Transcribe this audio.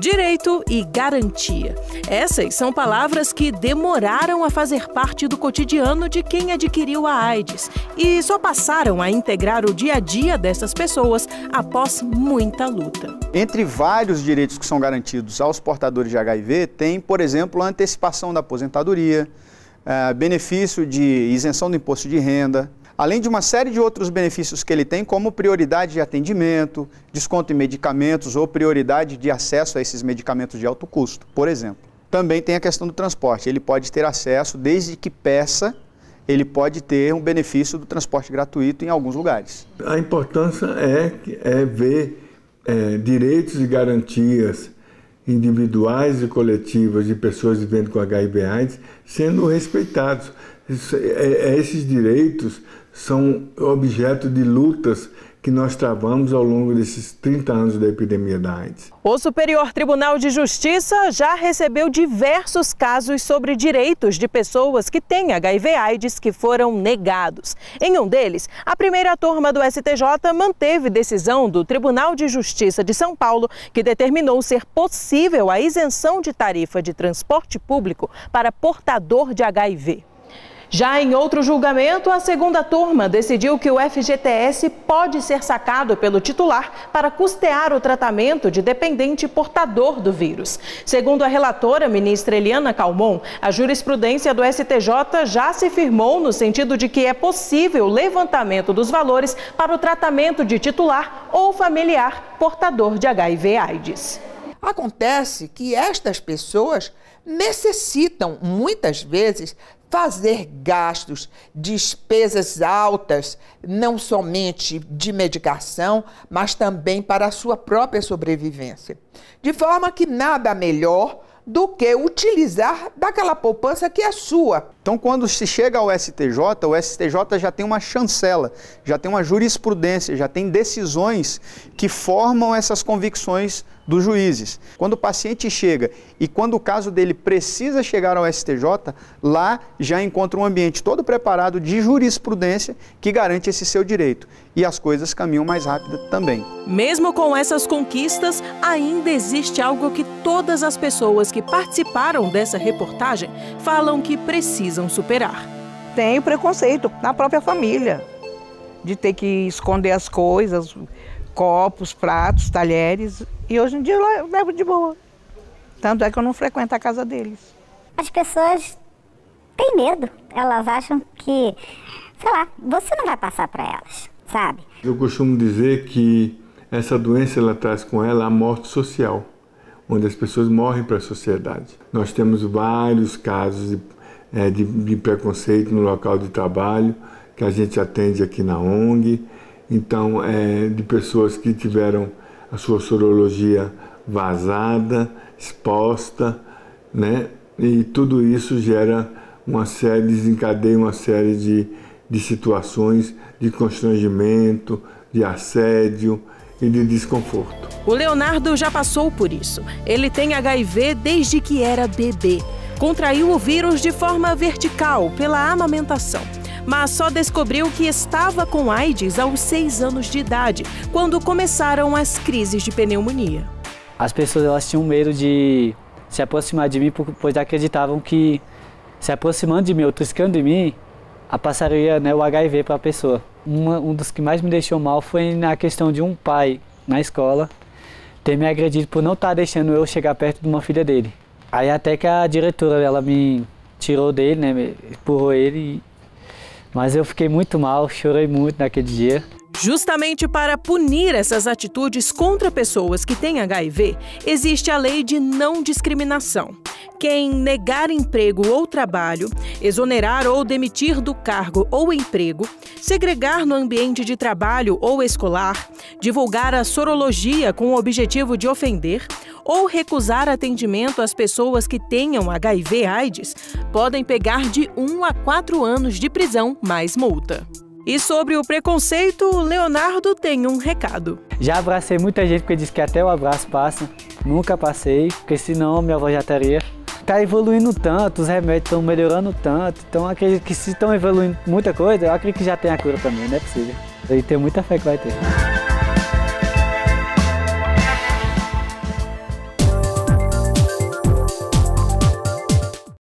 Direito e garantia. Essas são palavras que demoraram a fazer parte do cotidiano de quem adquiriu a AIDS e só passaram a integrar o dia a dia dessas pessoas após muita luta. Entre vários direitos que são garantidos aos portadores de HIV, tem, por exemplo, a antecipação da aposentadoria, benefício de isenção do imposto de renda, além de uma série de outros benefícios que ele tem, como prioridade de atendimento, desconto em medicamentos ou prioridade de acesso a esses medicamentos de alto custo, por exemplo. Também tem a questão do transporte. Ele pode ter acesso, desde que peça, ele pode ter um benefício do transporte gratuito em alguns lugares. A importância é ver direitos e garantias individuais e coletivas de pessoas vivendo com HIV/AIDS sendo respeitados. Esses direitos são objeto de lutas que nós travamos ao longo desses 30 anos da epidemia da AIDS. O Superior Tribunal de Justiça já recebeu diversos casos sobre direitos de pessoas que têm HIV/AIDS que foram negados. Em um deles, a primeira turma do STJ manteve decisão do Tribunal de Justiça de São Paulo que determinou ser possível a isenção de tarifa de transporte público para portador de HIV. Já em outro julgamento, a segunda turma decidiu que o FGTS pode ser sacado pelo titular para custear o tratamento de dependente portador do vírus. Segundo a relatora, ministra Eliana Calmon, a jurisprudência do STJ já se firmou no sentido de que é possível o levantamento dos valores para o tratamento de titular ou familiar portador de HIV/AIDS. Acontece que estas pessoas necessitam, muitas vezes, fazer gastos, despesas altas, não somente de medicação, mas também para a sua própria sobrevivência. De forma que nada melhor do que utilizar daquela poupança que é sua. Então, quando se chega ao STJ, o STJ já tem uma chancela, já tem uma jurisprudência, já tem decisões que formam essas convicções dos juízes. Quando o paciente chega e quando o caso dele precisa chegar ao STJ, lá já encontra um ambiente todo preparado de jurisprudência que garante esse seu direito. E as coisas caminham mais rápido também. Mesmo com essas conquistas, ainda existe algo que todas as pessoas que participaram dessa reportagem falam que precisam superar. Tem o preconceito na própria família, de ter que esconder as coisas, copos, pratos, talheres, e hoje em dia eu levo de boa. Tanto é que eu não frequento a casa deles. As pessoas têm medo, elas acham que, sei lá, você não vai passar para elas, sabe? Eu costumo dizer que essa doença ela traz com ela a morte social, onde as pessoas morrem para a sociedade. Nós temos vários casos de preconceito no local de trabalho, que a gente atende aqui na ONG. Então, de pessoas que tiveram a sua sorologia vazada, exposta, né? E tudo isso desencadeia uma série de situações de constrangimento, de assédio e de desconforto. O Leonardo já passou por isso. Ele tem HIV desde que era bebê. Contraiu o vírus de forma vertical, pela amamentação. Mas só descobriu que estava com AIDS aos 6 anos de idade, quando começaram as crises de pneumonia. As pessoas elas tinham medo de se aproximar de mim, pois acreditavam que, se aproximando de mim ou triscando de mim, passaria, né, o HIV para a pessoa. Um dos que mais me deixou mal foi na questão de um pai, na escola, ter me agredido por não estar deixando eu chegar perto de uma filha dele. Aí até que a diretora ela me tirou dele, né, me empurrou ele. Mas eu fiquei muito mal, chorei muito naquele dia. Justamente para punir essas atitudes contra pessoas que têm HIV, existe a lei de não discriminação. Quem negar emprego ou trabalho, exonerar ou demitir do cargo ou emprego, segregar no ambiente de trabalho ou escolar, divulgar a sorologia com o objetivo de ofender ou recusar atendimento às pessoas que tenham HIV/AIDS, podem pegar de 1 a 4 anos de prisão mais multa. E sobre o preconceito, o Leonardo tem um recado. Já abracei muita gente porque disse que até o abraço passa. Nunca passei, porque senão minha avó já estaria. Está evoluindo tanto, os remédios estão melhorando tanto. Então acredito que se estão evoluindo muita coisa, eu acredito que já tem a cura também, não é possível. E tenho muita fé que vai ter.